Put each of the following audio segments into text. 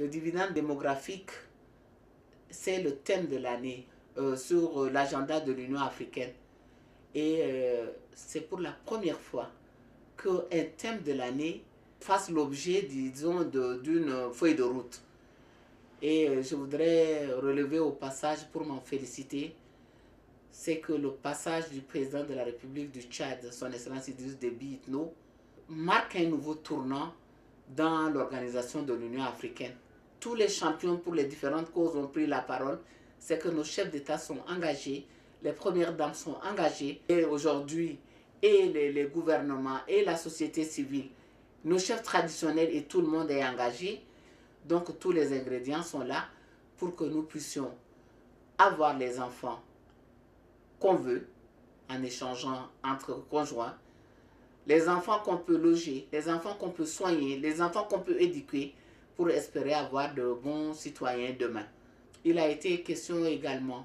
Le dividende démographique, c'est le thème de l'année sur l'agenda de l'Union africaine. Et c'est pour la première fois qu'un thème de l'année fasse l'objet, disons, d'une feuille de route. Et je voudrais relever au passage, pour m'en féliciter, c'est que le passage du président de la République du Tchad, son Excellence Idriss Déby Itno, marque un nouveau tournant dans l'organisation de l'Union africaine. Tous les champions pour les différentes causes ont pris la parole. C'est que nos chefs d'État sont engagés, les premières dames sont engagées. Et aujourd'hui, et les gouvernements et la société civile, nos chefs traditionnels et tout le monde est engagé. Donc tous les ingrédients sont là pour que nous puissions avoir les enfants qu'on veut en échangeant entre conjoints, les enfants qu'on peut loger, les enfants qu'on peut soigner, les enfants qu'on peut éduquer pour espérer avoir de bons citoyens demain. Il a été question également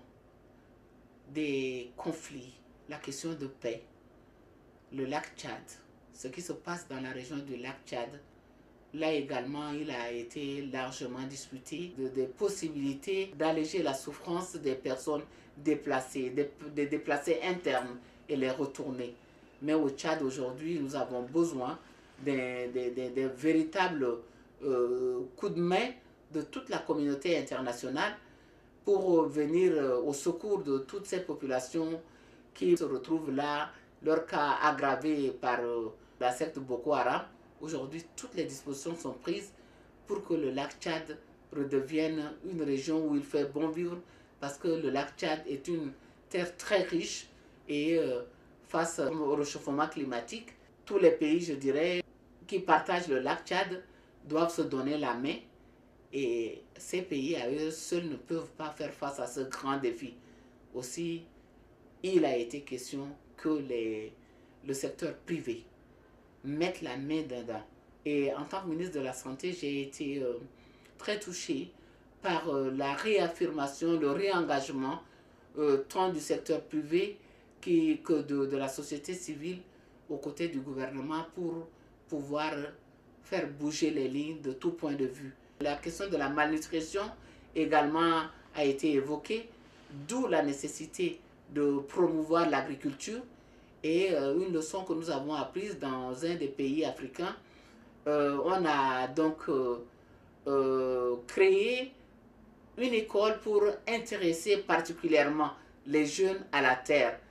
des conflits, la question de paix, le lac Tchad, ce qui se passe dans la région du lac Tchad. Là également, il a été largement discuté des possibilités d'alléger la souffrance des personnes déplacées, des déplacés internes et les retourner. Mais au Tchad aujourd'hui, nous avons besoin des véritables coups de main de toute la communauté internationale pour venir au secours de toutes ces populations qui se retrouvent là, leur cas aggravé par la secte Boko Haram. Aujourd'hui, toutes les dispositions sont prises pour que le lac Tchad redevienne une région où il fait bon vivre, parce que le lac Tchad est une terre très riche et face au réchauffement climatique, tous les pays, je dirais, qui partagent le lac Tchad doivent se donner la main, et ces pays à eux seuls ne peuvent pas faire face à ce grand défi. Aussi, il a été question que le secteur privé mettre la main dedans. Et en tant que ministre de la Santé, j'ai été très touchée par la réaffirmation, le réengagement tant du secteur privé que de la société civile aux côtés du gouvernement pour pouvoir faire bouger les lignes de tout point de vue. La question de la malnutrition également a été évoquée, d'où la nécessité de promouvoir l'agriculture. Et une leçon que nous avons apprise dans un des pays africains, on a donc créé une école pour intéresser particulièrement les jeunes à la terre.